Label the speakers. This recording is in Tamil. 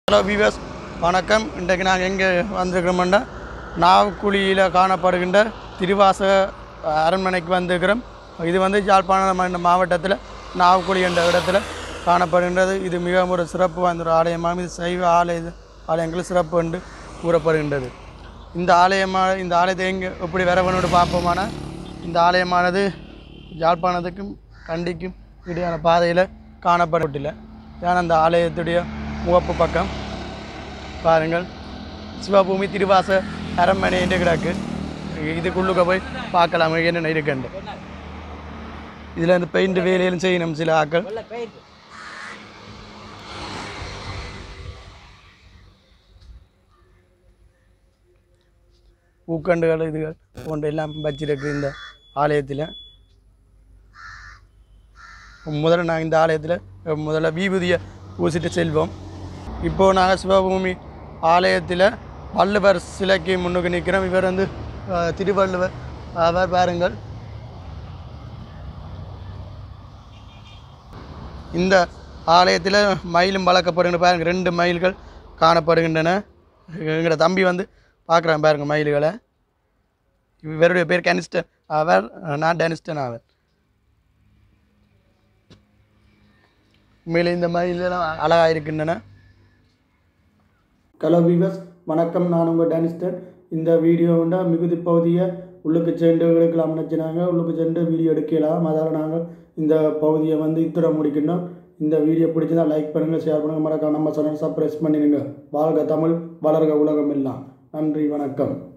Speaker 1: ஹலோ வீவர்ஸ் வணக்கம். இன்றைக்கு நாங்கள் எங்கே வந்திருக்கிறோம்னா நாவக்குழியில் காணப்படுகின்ற திருவாசக அரண்மனைக்கு வந்திருக்கிறோம். இது யாழ்ப்பாணம் மாவட்டத்தில் நாவக்குழி என்ற இடத்துல காணப்படுகின்றது. இது மிகவும் ஒரு சிறப்பு வாய்ந்த ஒரு ஆலயமாகும். இது சைவ ஆலயங்கள் சிறப்பு என்று கூறப்படுகின்றது. இந்த ஆலயத்தை எங்கே எப்படி வரவனோடு பார்ப்போமானா, இந்த ஆலயமானது யாழ்ப்பாணத்துக்கும் கண்டிக்கும் இடையான பாதையில் காணப்படவில்லை. ஏன்னா அந்த ஆலயத்துடைய முகப்பு பக்கம் பாருங்கள், சிவபூமி திருவாச அரண்மனை என்று கிடக்கு. இதுக்குள்ளுக்க போய் பார்க்கலாம் என்னென்ன இருக்குண்டு. இதில் இந்த பெயிண்ட் வேலையிலும் செய்யணும் சில ஆக்கள். பூக்கண்டுகள் இதுகள் போன்ற எல்லாம் வச்சிருக்கு இந்த ஆலயத்தில். முதல்ல நாங்கள் இந்த ஆலயத்தில் விபூதியை பூசிட்டு செல்வோம். இப்போது நாங்கள் சிவபூமி ஆலயத்தில் வள்ளுவர் சிலைக்கு முன்னுக்கு நிற்கிறோம். இவர் திருவள்ளுவர் அவர். பாருங்கள், இந்த ஆலயத்தில் மயிலும் வளர்க்கப்படுகின்ற பாருங்கள், 2 மயில்கள் காணப்படுகின்றன. எங்களோட தம்பி பார்க்குறான் பாருங்கள் மயில்களை. இவருடைய பேர் கனிஸ்டன் அவர், நான் டெனிஸ்டன் அவர். உண்மையிலே இந்த மயிலெல்லாம் அழகாக இருக்கின்றன. ஹலோ வீவர்ஸ் வணக்கம், நான் உங்கள் டெனிஸ்டன். இந்த வீடியோ மிகுதி பகுதியை உள்ளுக்கு சென்று எடுக்கலாம் நினச்சினாங்க. உள்ளுக்கு சென்று வீடியோ எடுக்கலாம். அதால் நாங்கள் இந்த பகுதியை இத்துடன் முடிக்கணும். இந்த வீடியோ பிடிச்சிருந்தா லைக் பண்ணுங்கள், ஷேர் பண்ணுங்கள், மறக்காம நம்ம சேனல் சப்ஸ்கிரைப் பண்ணிடுங்க. வாழ்க தமிழ், வளர்க உலகம் எல்லாம். நன்றி, வணக்கம்.